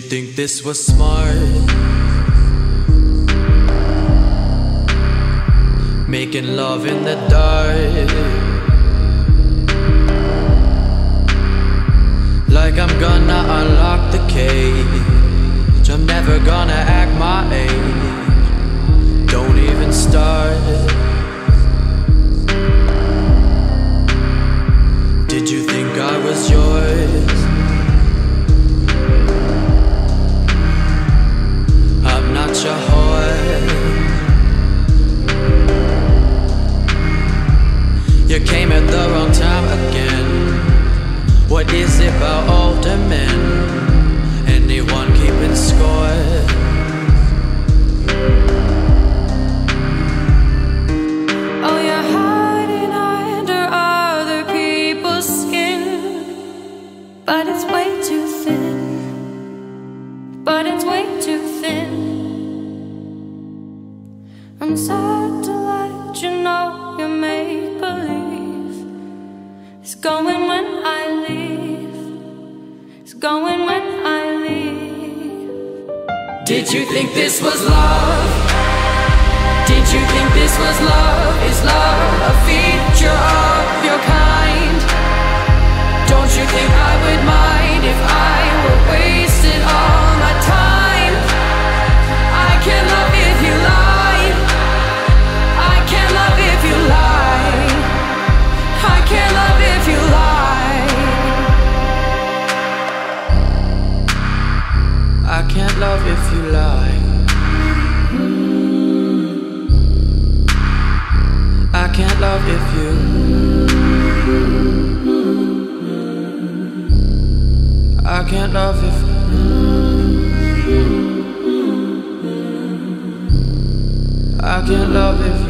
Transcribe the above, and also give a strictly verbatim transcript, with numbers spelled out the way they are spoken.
think this was smart? Making love in the dark, like I'm gonna unlock the cage. I'm never gonna act my age. Don't even start. Did you think I was yours? I'm not your whore. You came at the wrong time again. What is it about older men? Anyone keeping score? Oh, you're hiding under other people's skin, but it's way too thin. But it's way too thin. I'm sad to let you know your make-believe is going when I leave. It's going when I leave. Did you think this was love? Did you think this was love? Is love a feature of your kind? Don't you think I would mind if I were wasting all my time? I can't love if you lie. I can't love if you lie. I can't love if you lie. I can't love if you lie. I can't love if you. I can't love if. I can't love if you.